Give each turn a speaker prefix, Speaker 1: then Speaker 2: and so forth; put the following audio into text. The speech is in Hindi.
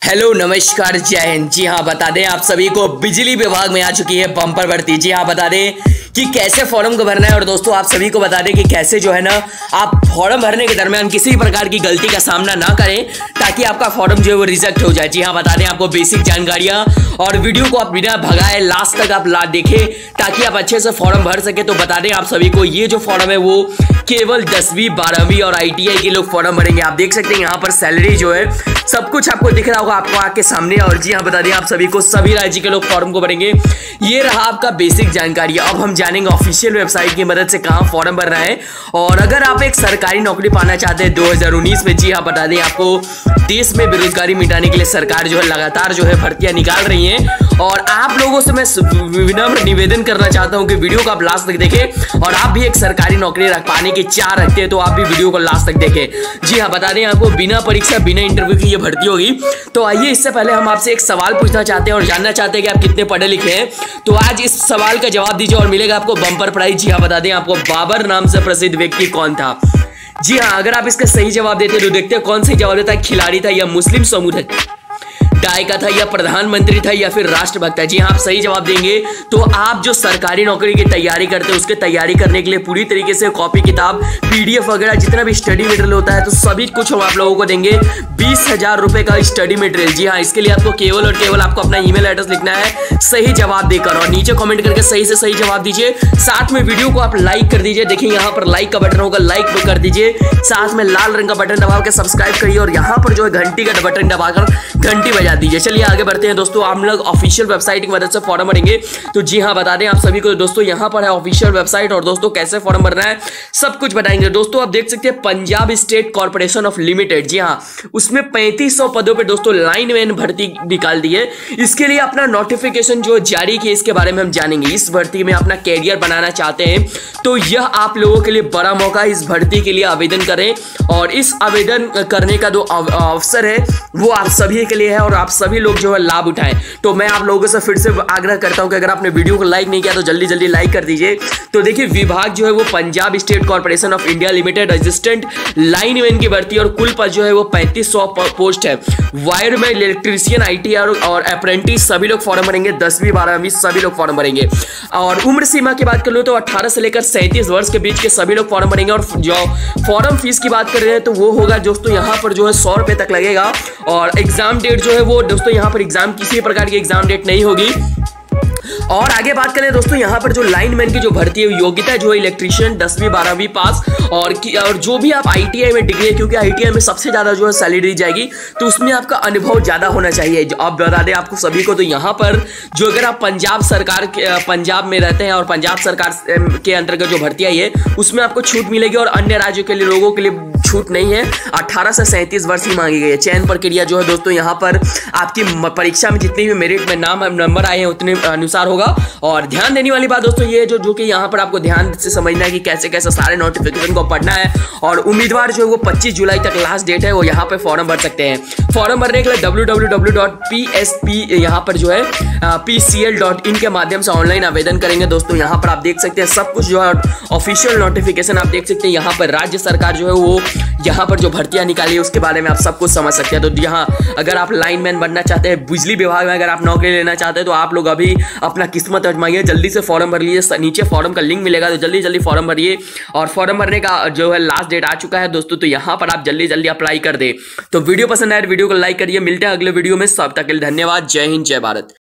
Speaker 1: हेलो नमस्कार जय हिंद। जी हाँ, बता दें आप सभी को बिजली विभाग में आ चुकी है बम्पर भर्ती। जी हाँ, बता दें कि कैसे फॉर्म को भरना है। और दोस्तों आप सभी को बता दें कि कैसे जो है ना आप फॉर्म भरने के दरमियान किसी प्रकार की गलती का सामना ना करें ताकि आपका फॉर्म जो है वो रिजेक्ट हो जाए। जी हाँ, बता दें आपको बेसिक जानकारियां और वीडियो को आप बिना भगाए लास्ट तक आप देखें ताकि आप अच्छे से फॉर्म भर सके। तो बता दें आप सभी को ये जो फॉर्म है वो केवल 10वीं 12वीं और ITI के लोग फॉर्म भरेंगे। आप देख सकते हैं यहाँ पर सैलरी जो है सब कुछ आपको दिख रहा होगा आपको आके सामने। और जी हाँ, बता दें आप सभी को सभी राज्य के लोग फॉर्म को भरेंगे। ये रहा आपका बेसिक जानकारी। अब हम जानेंगे ऑफिशियल वेबसाइट की मदद से कहाँ फॉर्म भरना है। और अगर आप एक सरकारी नौकरी पाना चाहते हैं 2019 में, जी हाँ, बता दें आपको देश में बेरोजगारी मिटाने के लिए सरकार जो है लगातार जो है भर्तियां निकाल रही है। और आप लोगों से मैं विनम्र निवेदन करना चाहता हूं कि वीडियो को आप लास्ट तक देखें। और आप भी एक सरकारी नौकरी पाने की चाह रखते हैं तो आप भी वीडियो को लास्ट तक देखें। जी हाँ, बता दें आपको बिना परीक्षा बिना इंटरव्यू की ये भर्ती होगी। तो आइए इससे पहले हम आपसे एक सवाल पूछना चाहते हैं और जानना चाहते हैं कि आप कितने पढ़े लिखे हैं। तो आज इस सवाल का जवाब दीजिए और मिलेगा आपको बम्पर प्राइज। जी हाँ, बता दें आपको बाबर नाम से प्रसिद्ध व्यक्ति कौन था। जी हाँ, अगर आप इसका सही जवाब देते तो देखते हैं कौन सही जवाब देता है। खिलाड़ी था या मुस्लिम समूह गायिका था या प्रधानमंत्री था या फिर राष्ट्रभक्त है। जी हाँ, आप सही जवाब देंगे तो आप जो सरकारी नौकरी की तैयारी करते हैं उसके तैयारी करने के लिए पूरी तरीके से कॉपी किताब PDF वगैरह जितना भी स्टडी मटेरियल होता है तो सभी कुछ हम आप लोगों को देंगे। 20,000 रुपए का स्टडी मटेरियल। जी हाँ, इसके लिए आपको केवल और केवल आपको अपना ईमेल एड्रेस लिखना है सही जवाब देकर और नीचे कमेंट करके सही से सही जवाब दीजिए। साथ में वीडियो को आप लाइक कर दीजिए। देखिए यहाँ पर लाइक का बटन होगा, लाइक भी कर दीजिए। साथ में लाल रंग का बटन दबा के सब्सक्राइब करिए और यहाँ पर जो है घंटी का बटन दबाकर घंटी बजा दीजिए। चलिए आगे बढ़ते हैं दोस्तों। हम लोग ऑफिशियल वेबसाइट की मदद से फॉर्म भरेंगे। तो जी हाँ, बता दें आप सभी को दोस्तों यहाँ पर है ऑफिशियल वेबसाइट और दोस्तों कैसे फॉर्म भरना है सब कुछ बताएंगे। दोस्तों आप देख सकते हैं Punjab state corporation of limited. जी हाँ, उसमें 3500 पदों पे दोस्तों लाइनमैन भर्ती निकाल दी है। इसके लिए अपना नोटिफिकेशन जो जारी किया इसके बारे में हम जानेंगे। इस भर्ती में अपना कैरियर बनाना चाहते हैं तो यह आप लोगों के लिए बड़ा मौका है। इस भर्ती के लिए आवेदन करें और इस आवेदन करने का जो अवसर है वो आप सभी के लिए है और आप सभी लोग जो है लाभ उठाएं। तो मैं आप लोगों से फिर से आग्रह करता हूं कि अगर आपने वीडियो को लाइक नहीं किया तो जल्दी जल्दी लाइक कर दीजिए। तो देखिए विभाग जो है वो Punjab state corporation of India limited assistant lineman की भर्ती और कुल पद जो है वो 3500 पोस्ट है। वायरमैन, इलेक्ट्रीशियन, ITI और अप्रेंटिस सभी लोग फॉर्म भरेंगे। 10वीं 12वीं सभी लोग फॉर्म भरेंगे। और उम्र सीमा की बात कर लो तो 18 से लेकर 37 वर्ष के बीच के सभी लोग फॉर्म भरेंगे। और जो फॉर्म फीस की बात कर रहे हैं तो वो होगा दोस्तों यहाँ पर जो है 100 रुपए तक लगेगा। और एग्जाम डेट जो है वो दोस्तों यहाँ पर एग्जाम किसी प्रकार की एग्जाम डेट नहीं होगी। और आगे बात करें दोस्तों यहाँ पर जो लाइनमैन की जो भर्ती है योग्यता जो है इलेक्ट्रीशियन 10वीं 12वीं पास और जो भी आप ITI में डिग्री है, क्योंकि ITI में सबसे ज्यादा जो है सैलरी दी जाएगी तो उसमें आपका अनुभव ज्यादा होना चाहिए। आप बता दें आपको सभी को तो यहाँ पर जो अगर आप पंजाब में रहते हैं और पंजाब सरकार के अंतर्गत जो भर्ती आई है उसमें आपको छूट मिलेगी और अन्य राज्यों के लिए लोगों के लिए छूट नहीं है। 18 से 37 वर्ष की मांगी गई है। चयन प्रक्रिया जो है दोस्तों यहाँ पर आपकी परीक्षा में जितनी भी मेरिट में नाम नंबर आए हैं उतने अनुसार होगा। और ध्यान देने वाली बात दोस्तों ये जो कि यहाँ पर आपको ध्यान से समझना है कि कैसे कैसे सारे नोटिफिकेशन को पढ़ना है। और उम्मीदवार जो है वो 25 जुलाई तक लास्ट डेट है वो यहाँ पे फॉर्म भर सकते हैं। फॉर्म भरने के लिए www.psp यहाँ पर जो है pcl.in के माध्यम से ऑनलाइन आवेदन करेंगे। दोस्तों यहाँ पर आप देख सकते हैं सब कुछ जो है ऑफिशियल नोटिफिकेशन आप देख सकते हैं। यहाँ पर राज्य सरकार जो है वो यहाँ पर जो भर्तियां निकाली है उसके बारे में आप सब कुछ समझ सकते हैं। तो यहाँ अगर आप लाइनमैन बनना चाहते हैं बिजली विभाग में अगर आप नौकरी लेना चाहते हैं तो आप लोग अभी अपना किस्मत आजमाइए। जल्दी से फॉर्म भर लीजिए, नीचे फॉर्म का लिंक मिलेगा तो जल्दी जल्दी फॉर्म भरिए। और फॉर्म भरने का जो है लास्ट डेट आ चुका है दोस्तों तो यहाँ पर आप जल्दी जल्दी अप्लाई कर दे। तो वीडियो पसंद आए वीडियो को लाइक करिए। मिलते हैं अगले वीडियो में, सब तक के लिए धन्यवाद। जय हिंद, जय भारत।